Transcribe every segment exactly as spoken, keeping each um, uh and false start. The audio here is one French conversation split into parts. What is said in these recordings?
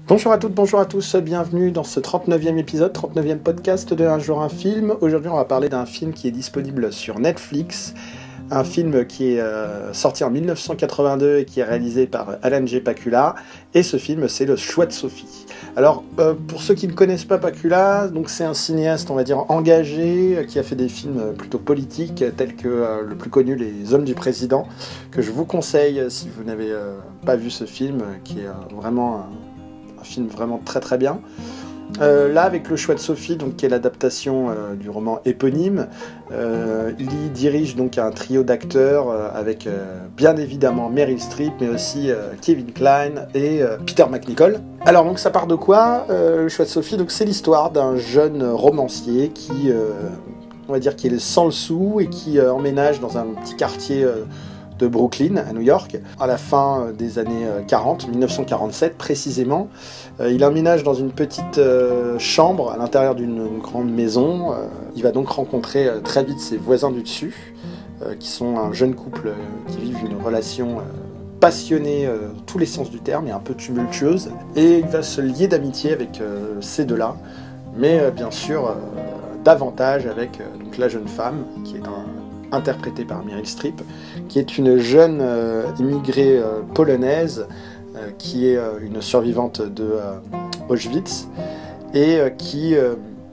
Bonjour à toutes, bonjour à tous, bienvenue dans ce trente-neuvième épisode, trente-neuvième podcast de Un jour un film. Aujourd'hui on va parler d'un film qui est disponible sur Netflix, un film qui est euh, sorti en mille neuf cent quatre-vingt-deux et qui est réalisé par Alan J. Pakula, et ce film c'est Le Choix de Sophie. Alors euh, pour ceux qui ne connaissent pas Pakula, donc c'est un cinéaste on va dire engagé, qui a fait des films plutôt politiques tels que euh, le plus connu Les Hommes du Président, que je vous conseille si vous n'avez euh, pas vu ce film, qui est euh, vraiment... un un film vraiment très très bien. Euh, là, avec Le Choix de Sophie, donc, qui est l'adaptation euh, du roman éponyme, euh, il y dirige donc un trio d'acteurs euh, avec euh, bien évidemment Meryl Streep, mais aussi euh, Kevin Kline et euh, Peter MacNicol. Alors donc ça part de quoi euh, Le Choix de Sophie, donc c'est l'histoire d'un jeune romancier qui, euh, on va dire, qui est sans le sou et qui euh, emménage dans un petit quartier euh, de Brooklyn, à New York, à la fin des années quarante, mille neuf cent quarante-sept précisément. Euh, il emménage dans une petite euh, chambre à l'intérieur d'une grande maison. Euh, il va donc rencontrer euh, très vite ses voisins du dessus, euh, qui sont un jeune couple euh, qui vivent une relation euh, passionnée euh, dans tous les sens du terme et un peu tumultueuse. Et il va se lier d'amitié avec euh, ces deux-là, mais euh, bien sûr euh, davantage avec euh, donc, la jeune femme, qui est un interprétée par Meryl Streep, qui est une jeune euh, immigrée euh, polonaise, euh, qui est euh, une survivante de euh, Auschwitz, et euh, qui, euh,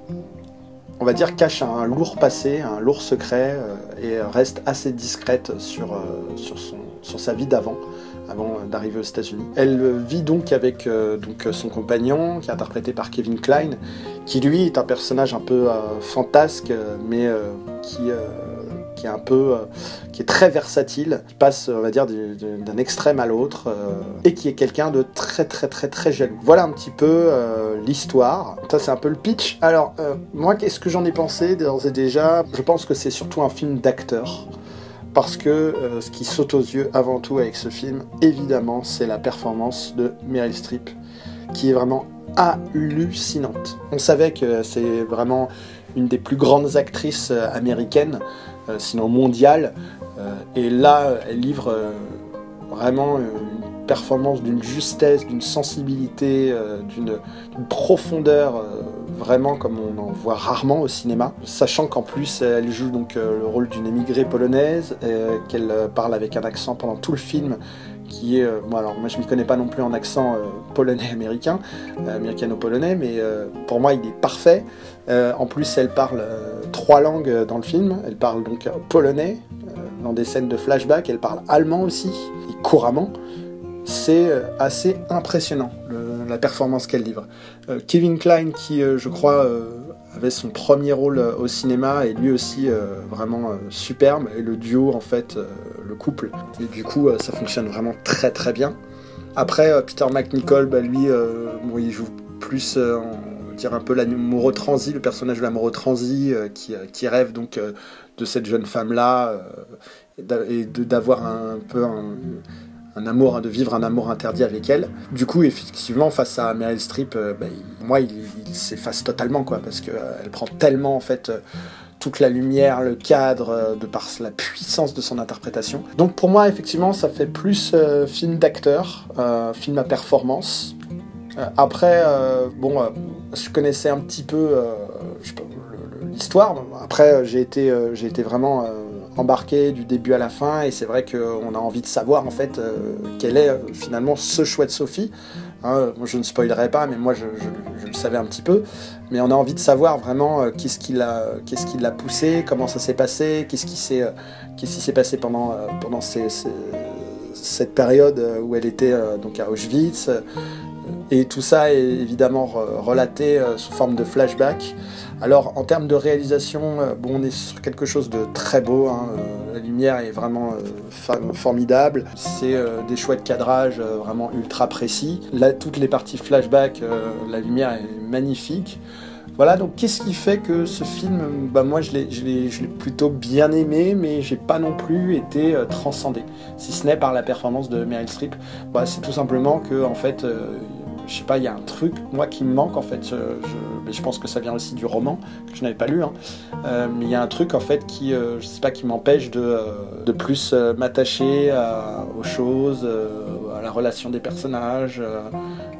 on va dire, cache un lourd passé, un lourd secret, euh, et reste assez discrète sur, euh, sur, son, sur sa vie d'avant, avant d'arriver aux États-Unis. Elle vit donc avec euh, donc, son compagnon, qui est interprété par Kevin Kline, qui lui est un personnage un peu euh, fantasque, mais euh, qui... Euh, qui est un peu, euh, qui est très versatile, qui passe, on va dire, du, du, d'un extrême à l'autre, euh, et qui est quelqu'un de très très très très jaloux. Voilà un petit peu euh, l'histoire. Ça c'est un peu le pitch. Alors euh, moi, qu'est-ce que j'en ai pensé d'ores et déjà? Je pense que c'est surtout un film d'acteur, parce que euh, ce qui saute aux yeux avant tout avec ce film, évidemment, c'est la performance de Meryl Streep, qui est vraiment hallucinante. On savait que c'est vraiment une des plus grandes actrices américaines, euh, sinon mondiales, euh, et là elle livre euh, vraiment une performance d'une justesse, d'une sensibilité, euh, d'une, d'une profondeur, euh, vraiment comme on en voit rarement au cinéma, sachant qu'en plus elle joue donc euh, le rôle d'une émigrée polonaise, euh, qu'elle parle avec un accent pendant tout le film, qui est, euh, bon alors moi je m'y connais pas non plus en accent euh, polonais-américain, euh, américano-polonais, mais euh, pour moi il est parfait. Euh, en plus elle parle euh, trois langues dans le film, elle parle donc polonais, euh, dans des scènes de flashback, elle parle allemand aussi, et couramment. C'est euh, assez impressionnant, le, la performance qu'elle livre. Euh, Kevin Kline, qui euh, je crois euh, avait son premier rôle euh, au cinéma, et lui aussi euh, vraiment euh, superbe, et le duo en fait, euh, le couple, et du coup euh, ça fonctionne vraiment très très bien. Après euh, Peter MacNicol, bah, lui euh, bon, il joue plus euh, on va dire un peu l'amoureux transi, le personnage de l'amoureux transi euh, qui, euh, qui rêve donc euh, de cette jeune femme là euh, et de, d'avoir un, un peu un un amour, de vivre un amour interdit avec elle. Du coup, effectivement, face à Meryl Streep, euh, bah, il, moi, il, il s'efface totalement, quoi, parce qu'elle euh, prend tellement, en fait, euh, toute la lumière, le cadre, euh, de par la puissance de son interprétation. Donc, pour moi, effectivement, ça fait plus euh, film d'acteur, euh, film à performance. Euh, après, euh, bon, euh, je connaissais un petit peu euh, je sais pas, le, le, l'histoire. Après, j'ai été, euh, j'ai été vraiment... Euh, embarqué du début à la fin, et c'est vrai qu'on a envie de savoir en fait euh, quel est euh, finalement ce choix de Sophie. Hein, je ne spoilerai pas, mais moi je, je, je le savais un petit peu, mais on a envie de savoir vraiment euh, qu'est-ce qui l'a, qu'est-ce qui l'a poussé, comment ça s'est passé, qu'est-ce qui s'est, euh, qu'est-ce qui s'est passé pendant, euh, pendant ces, ces, cette période où elle était euh, donc à Auschwitz, euh, et tout ça est évidemment relaté euh, sous forme de flashback. Alors en termes de réalisation, euh, bon, on est sur quelque chose de très beau, hein, euh, la lumière est vraiment euh, fa- formidable, c'est euh, des choix de cadrage euh, vraiment ultra précis. Là, toutes les parties flashback, euh, la lumière est magnifique. Voilà, donc qu'est-ce qui fait que ce film, bah moi je l'ai, je l'ai, je l'ai plutôt bien aimé, mais j'ai pas non plus été euh, transcendé, si ce n'est par la performance de Meryl Streep. Bah, c'est tout simplement que en fait, euh, je sais pas, il y a un truc moi qui me manque en fait. Je, je, mais je pense que ça vient aussi du roman que je n'avais pas lu, hein. Euh, mais il y a un truc en fait qui, euh, je sais pas, qui m'empêche de, euh, de plus euh, m'attacher à, aux choses, euh, à la relation des personnages. Euh,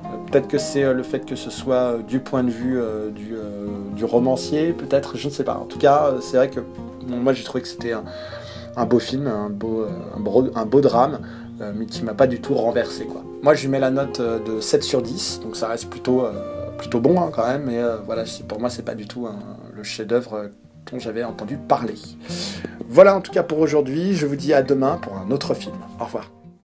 Peut-être que c'est le fait que ce soit du point de vue euh, du, euh, du romancier, peut-être, je ne sais pas. En tout cas, c'est vrai que bon, moi j'ai trouvé que c'était un, un beau film, un beau, un beau, un beau drame, euh, mais qui m'a pas du tout renversé, quoi. Moi je lui mets la note de sept sur dix, donc ça reste plutôt, euh, plutôt bon hein, quand même, mais euh, voilà, pour moi c'est pas du tout un, le chef-d'œuvre dont j'avais entendu parler. Voilà en tout cas pour aujourd'hui, je vous dis à demain pour un autre film. Au revoir.